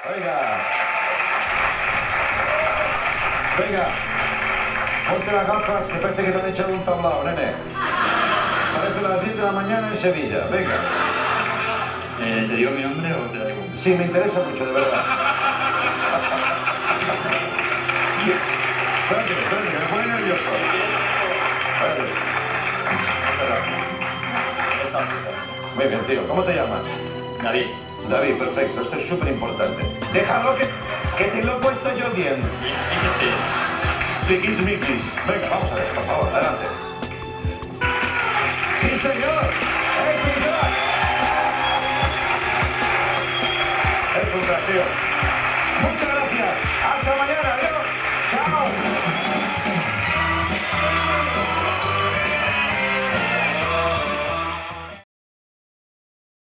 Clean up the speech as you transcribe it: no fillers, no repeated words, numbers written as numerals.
Venga. Venga. Ponte las gafas, que parece que te han echado un tablao, nene. Parece las 10 de la mañana en Sevilla. Venga. ¿Te digo mi nombre o te da igual? Sí, me interesa mucho, de verdad. Espérate, que me pone nervioso. Muy bien, tío. ¿Cómo te llamas? David. David, perfecto. Esto es súper importante. Déjalo que te lo he puesto yo bien. Sí. Piquis, miquis. Venga, vamos a ver, por favor, adelante. ¡Sí, señor! ¡Señor! Es un crack, tío. ¡Muchas